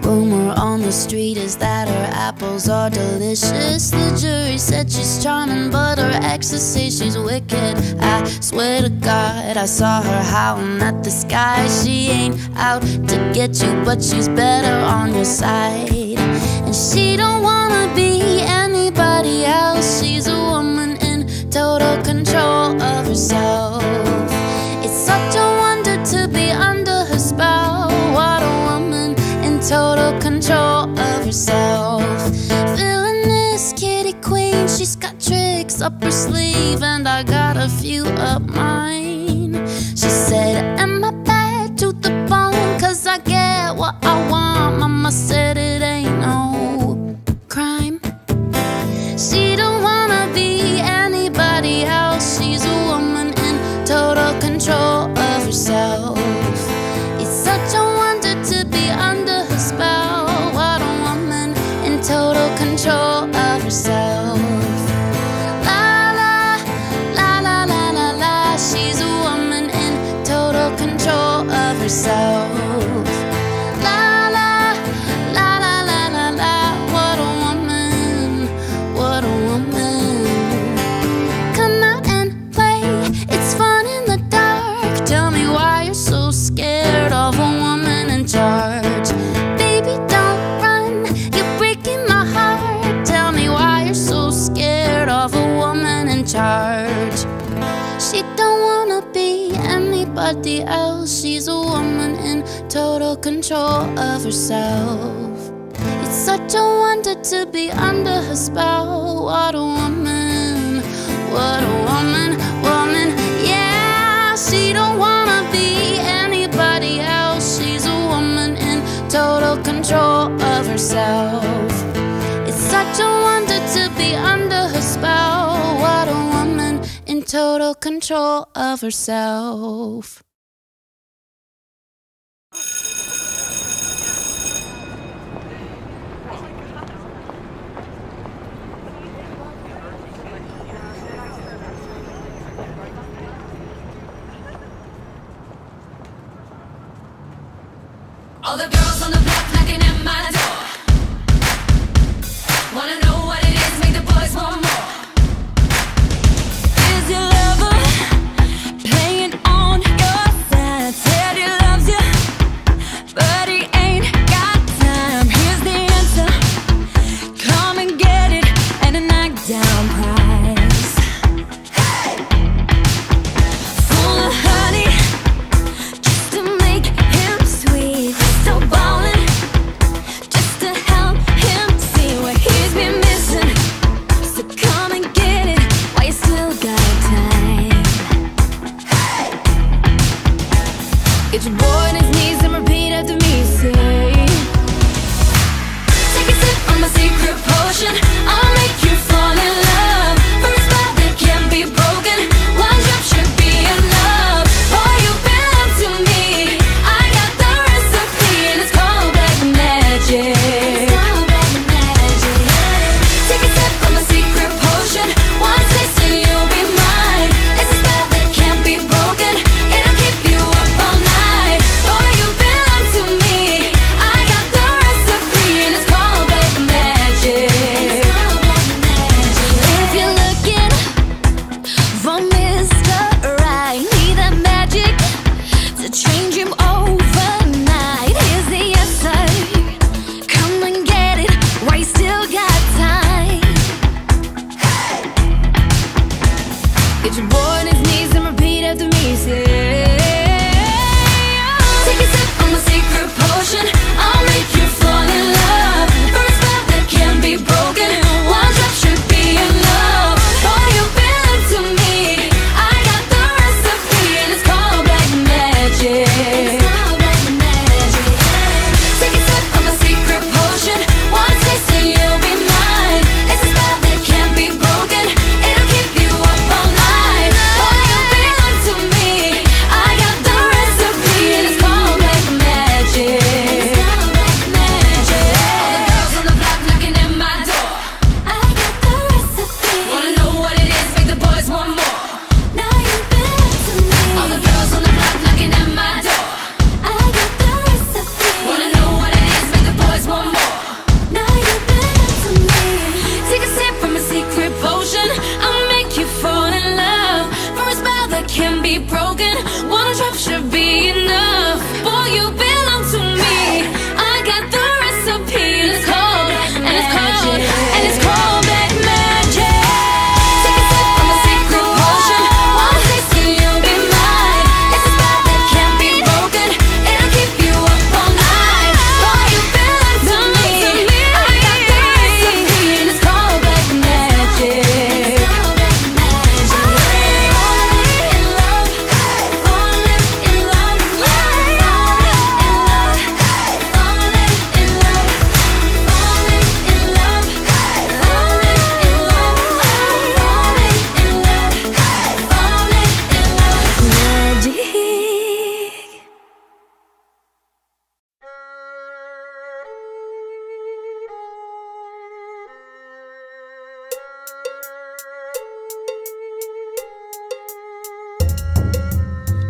Rumor on the street is that her apples are delicious. The jury said she's charming, but her exes say she's wicked. I swear to God, I saw her howling at the sky. She ain't out to get you, but she's better on your side. And she don't wanna be anybody else. She's a woman in total control of herself. It's such a wonder to be under her spell. What a woman in total control of herself. Feeling this kitty queen, she's got tricks up her sleeve, and I got a few up mine. She said, am I bad to the bone? Cause I get what I want. Mama said it ain't no crime. She don't wanna be anybody else. She's a woman in total control of herself. It's such a wonder to be under her spell. What a woman in total control of herself. La la, la la la la la. She's a woman in total control of herself. La la, la la la la la. What a woman, what a woman. Come out and play, it's fun in the dark. Tell me why you're so scared of a woman in charge. Baby, don't run, you're breaking my heart. Tell me why you're so scared of a woman in charge. She don't wanna be anybody else. She's a woman in total control of herself. It's such a wonder to be under her spell. What a woman, what a woman, woman, yeah. She don't wanna be anybody else. She's a woman in total control of herself. It's such a wonder to be under her spell. What a woman in total control of herself. All the girls on the block knocking at my door. Wanna know what it is, make the boys want more. Is your lover playing on your side? Said he loves you, but he ain't got time. Here's the answer, come and get it, and a knockdown prize. Hey! Full of honey, just to make him sweet. So ballin', just to help him see what he's been missing. So come and get it while you still got time. Hey! Get your boy on his knees and repeat after me, say. Take a sip from my secret potion, I'll make you fall in love. First love that can't be broken, one drop should be enough. Boy, you've been up to me, I got the recipe, and it's called black magic. Take a sip from my secret potion, one taste and you'll be mine. It's a spell that can't be broken, it'll keep you up all night. Boy, you've been up to me, I got the recipe, and it's called black magic. If you're looking for Mr. Right, need that magic to change him overnight. Here's the answer, come and get it while you still got time. Get your boy on his knees and repeat after me, say. Take a sip from my secret potion, I'll make you fall in love. First love that can't be broken, one drop should be enough. Boy, you've been up to me, I got the recipe, and it's called black magic. Take a sip from my secret potion, one taste and you'll be mine. It's a spell that can't be broken, it'll keep you up all night. Boy, you've been up to me, I got the recipe, and it's called black magic.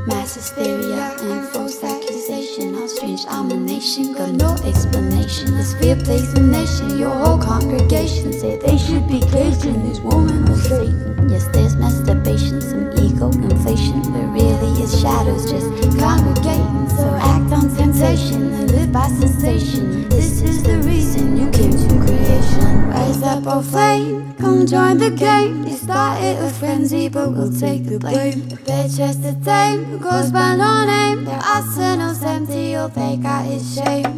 Mass hysteria and false accusation, all strange domination, got no explanation. This fear plays a nation, your whole congregation say they should be caging this woman of Satan. Yes, there's masturbation, some ego inflation, but really it's shadows just congregating. So act on temptation and live by sensation. This is the reason you came to creation. Rise up, oh flame, come join the game. You started a frenzy, but we'll take the blame. The bitch has to tame, who goes by no name. Their arsenal's empty, all they got is shame.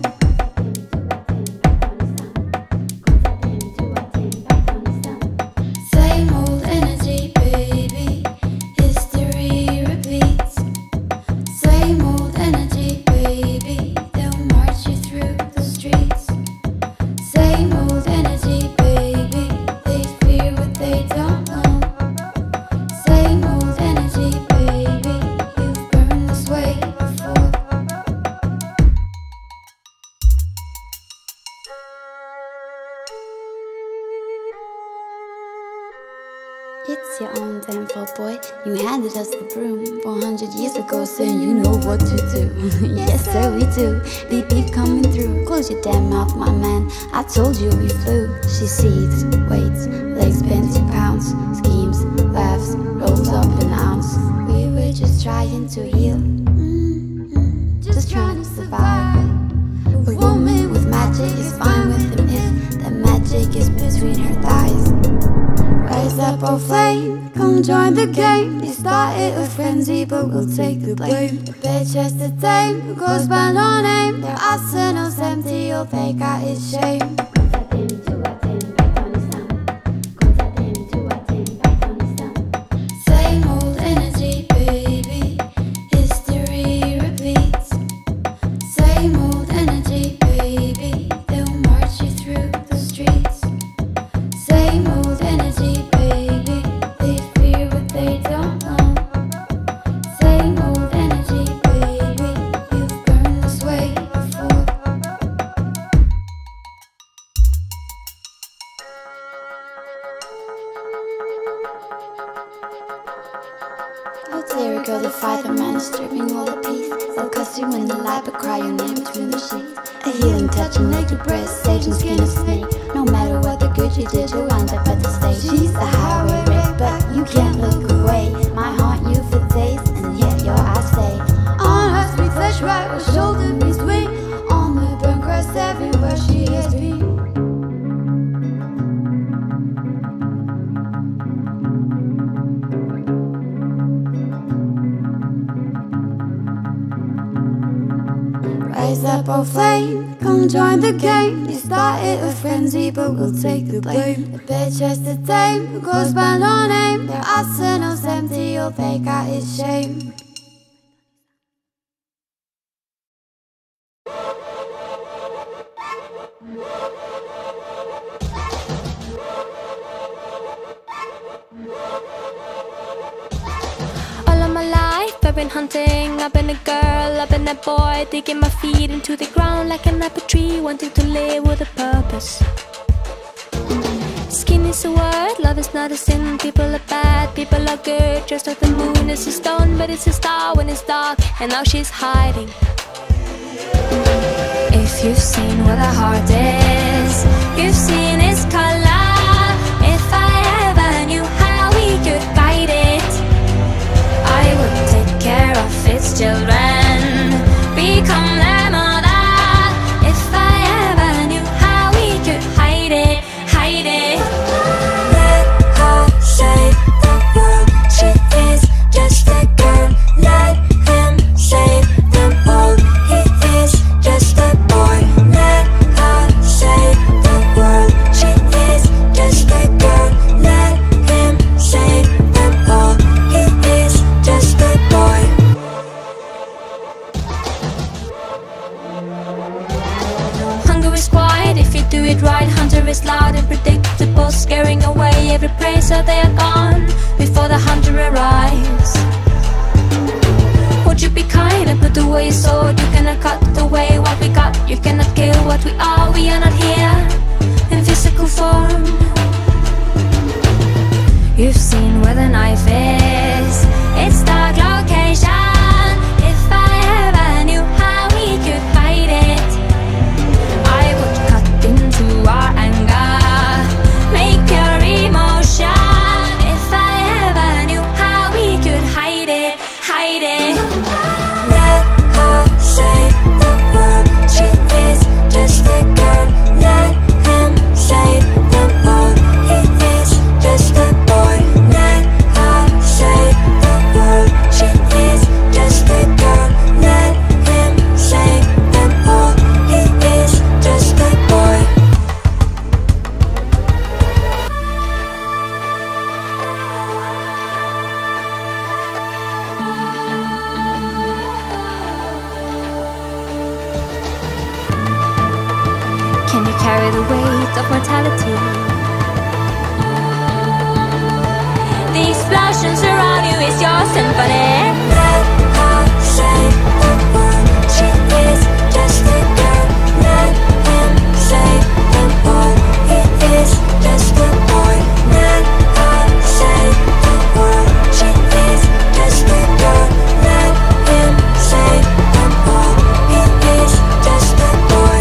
Same old energy, baby. History repeats. Same old energy, baby. They'll march you through the streets. Same old energy, baby. They fear what they don't know. Same old energy, baby. You've burned this way before. It's your own damn fault, boy. You handed us the broom 400 years ago, saying you know what to do. Yes, sir, we do. Beep, beep coming through. Close your damn mouth, my man. I told you we flew. She seethes, waits, legs bent 2 pounds. Schemes, laughs, rolls up an ounce. We were just trying to heal. Just trying to survive. A woman with magic is fine with him if the magic is between her thighs. Rise up, oh flame, come join the game. You started a frenzy, but we'll take the blame. The bitch has to tame, who goes by no name. Their arsenal's empty, all they got is shame. Same old energy, baby. History repeats. Same old energy, baby. They'll march you through the streets. Same old energy, baby. They fear what they don't know. Same old energy, baby. You've burned this way before. Oh dear girl, defy the man stripping all the peace. They'll cuss you in the light, but cry your name between the sheets. A healing touch and naked breast, sage and skin of snake. No matter what the good you did, you'll wind up at the stage. She's the highway wreck, but you can't look away. Might haunt you for days, and yet your eyes stay on her sweet flesh, right where shoulder meets wing. On the burnt crust everywhere she has been. Rise up, oh flame, come join the game. You started a frenzy, but we'll take the blame. The bitch has to tame, who goes by no name. Their arsenal's empty, all they got is shame. All of my life I've been hunting, I've been a girl, I've been a boy, digging my feet into the ground like an apple tree, wanting to live with a purpose. Skin is a word, love is not a sin. People are bad, people are good, just like the moon is a stone, but it's a star when it's dark, and now she's hiding. If you've seen what a heart is, you've seen its color. If I ever knew how we could guide it, I would take care of its children, become their mother. If I ever knew how we could hide it, hide it. Let her say the word, she is just a girl. Let him say them all, he is just a boy. Let her say the word, she is just a girl. Let him say them all, he is just a boy. Hunger is quiet if you do it right. Hunter is loud and predictable, scaring away every prey so they are gone before the hunter arrives. Would you be kind and put away your sword? You cannot cut away what we got. You cannot kill what we are. We are not here in physical form. You've seen where the knife is, its dark location. waiting. Let her say the word. She is just a girl. Let him say them all. He is just a boy. Let her say the word. She is just a girl. Let him say them all. He is just a boy. Can you carry the weight of mortality? The explosions around you is your symphony. Let her say the word. She is just a girl. Let him say them all. He is just a boy. Let her say the word. She is just a girl. Let him say them all. He is just a boy.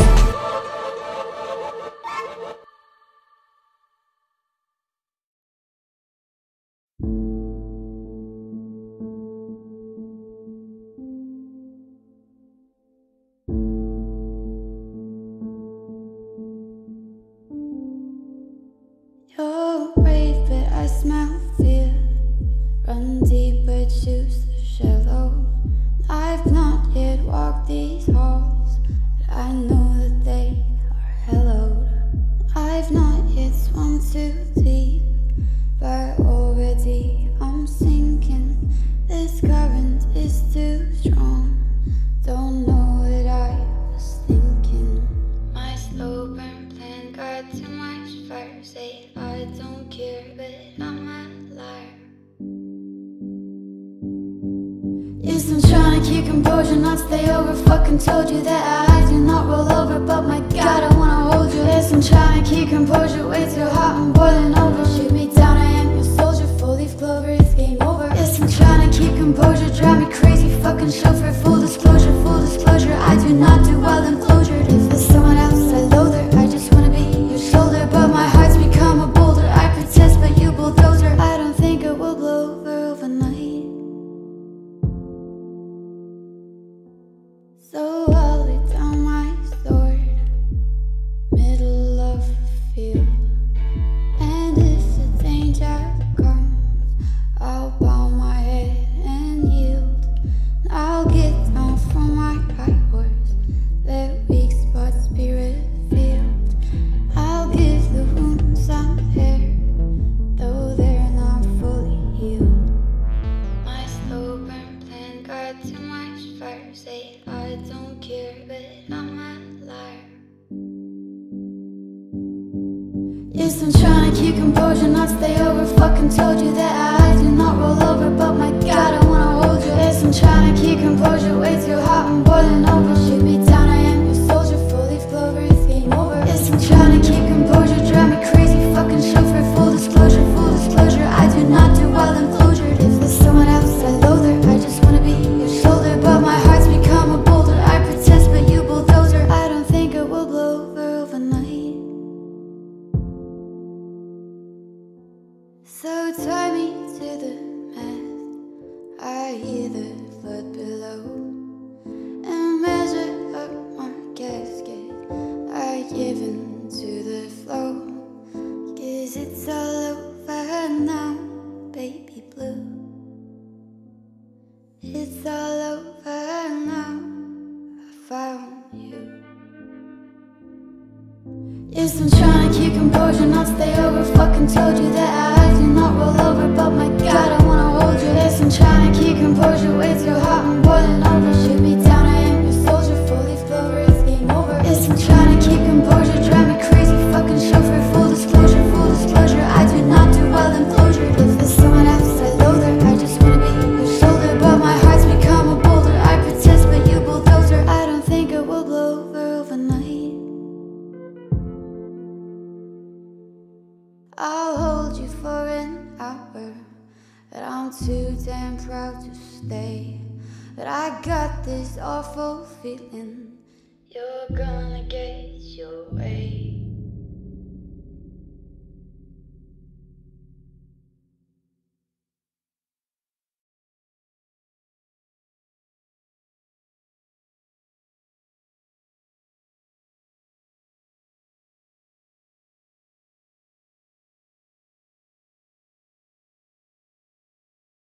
You're brave, but I smell fear. Run deep, but choose the shallow. I've not yet walked these halls, but I know that they are hallowed. I've not yet swum too deep, but already I'm sinking. This current is too strong. Don't know what I was thinking. My slow burn plan got too much fire. Say I don't care, but I'm a liar. Yes, I'm trying to keep composure, not stay over. Fucking told you that I do not roll over, but my God, I wanna hold you. Yes, I'm trying to keep composure, way too hot, I'm boiling over. Shoot me down, I am your soldier. Full leaf clover, it's game over. Yes, I'm trying to keep composure, drive me crazy, fucking chauffeur. Full disclosure, I do not do well in closure. If there's someone else I loathe her, I just wanna be your shoulder. But my heart's become a boulder, I protest but you bulldozer. I don't think it will blow over overnight, so I'll lay down my sword, middle of the field. And if the danger comes, I'll bow my head and yield. I'll get down from my high horse, let weak spots be revealed. I'll give the wounds some air, though they're not fully healed. My slow burn plan got too much fire. Say I don't care, but I'm a liar. Yes, I'm trying to keep composure, not stay over. Fucking told you that I do not roll over, but my God, I wanna hold you. Yes, I'm trying to keep composure, way too hot, I'm boiling over. Shoot me down, I am your soldier. Full leaf clover, it's game over. Yes, I'm trying to keep composure, drive me crazy, fucking chauffeur. Full disclosure, I do not do well in closure. If there's someone else I loathe her, I just wanna be your shoulder. But my heart's become a boulder, I protest but you bulldozer. I don't think it will blow over overnight, so tie me to the mast. I hear the flood below, and measure up my casket. I give in to the flow, 'cause it's all over now, baby blue. It's all over now, I found you. Yes, I'm trying to keep composure, not stay over. Fucking told you that I do not roll over, but my God, I wanna hold you. Yes, I'm trying to keep composure, way too hot, I'm boiling over. Shoot me down, I am your soldier. Full leaf clover, it's game over. Yes, I'm trying to keep composure, drive me crazy, fucking chauffeur. Full disclosure, I do not do well in closure. If there's someone else I loathe her, I just wanna be your shoulder. But my heart's become a boulder, I protest but you bulldozer. I don't think it will blow over overnight, I'll hold you for an hour, but I'm too damn proud to stay. But I got this awful feeling you're gonna get your